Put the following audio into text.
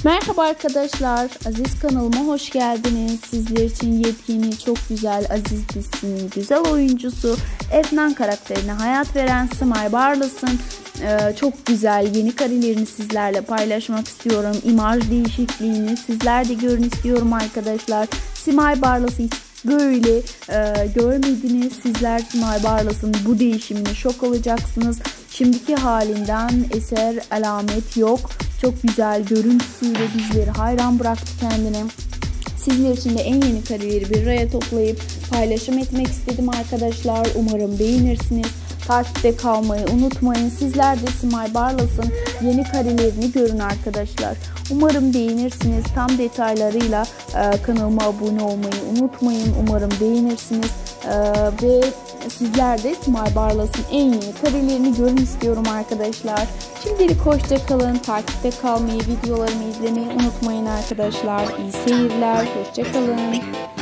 Merhaba arkadaşlar, Aziz kanalıma hoş geldiniz. Sizler için yepyeni, çok güzel Aziz dizisinin güzel oyuncusu Efnan karakterine hayat veren Simay Barlas'ın çok güzel yeni karelerini sizlerle paylaşmak istiyorum. İmaj değişikliğini sizler de görün istiyorum arkadaşlar. Simay Barlas'ı böyle görmediniz. Sizler Simay Barlas'ın bu değişimine şok olacaksınız. Şimdiki halinden eser alamet yok. Çok güzel görüntüsüyle bizleri hayran bıraktı kendine. Sizler için de en yeni kareleri bir araya toplayıp paylaşım etmek istedim arkadaşlar. Umarım beğenirsiniz. Takipte kalmayı unutmayın. Sizler de Simay Barlas'ın yeni karelerini görün arkadaşlar. Umarım beğenirsiniz. Tam detaylarıyla kanalıma abone olmayı unutmayın. Umarım beğenirsiniz. Ve sizler de Simay Barlas'ın en yeni karelerini görün istiyorum arkadaşlar. Şimdilik hoşça kalın. Takipte kalmayı, videolarımı izlemeyi unutmayın arkadaşlar. İyi seyirler. Hoşça kalın.